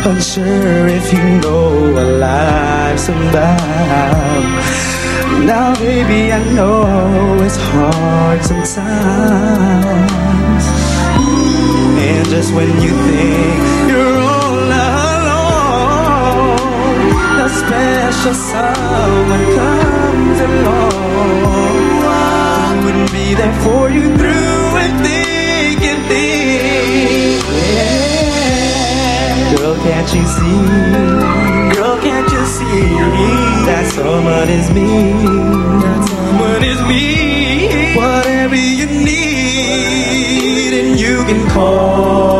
unsure if you know what life's about. Now baby, I know it's hard sometimes, and just when you think you're all alone, a special someone comes along who wouldn't be there for you through and thick and thin. Yeah. Girl, can't you see? Girl, can't you see that someone is me? That someone is me. Whatever you need, and you can call